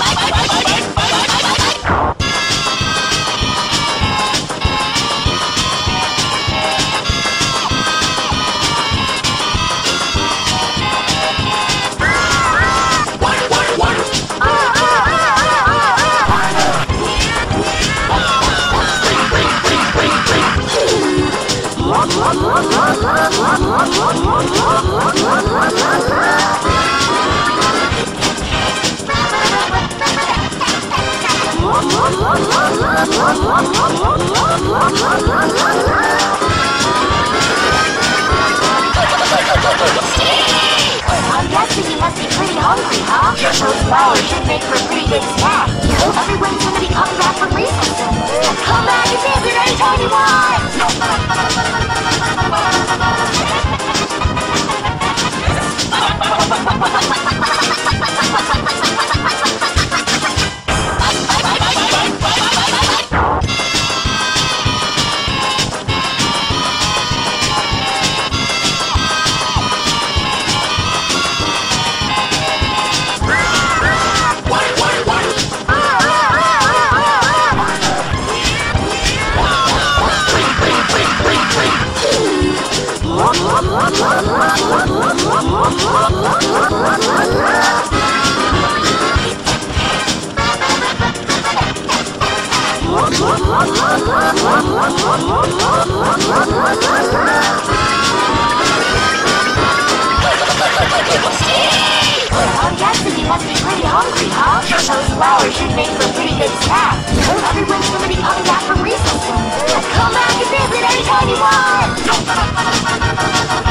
I'm guessing you must be pretty hungry, huh? Those flowers should make for a pretty good snack. Everyone's gonna be coming back from recess soon. Come back and visit anytime you want! I'm guessing you must be pretty hungry, huh? Those flowers should make for a pretty good snack. Everyone's gonna be coming back from recess soon. Come back and visit anytime you want!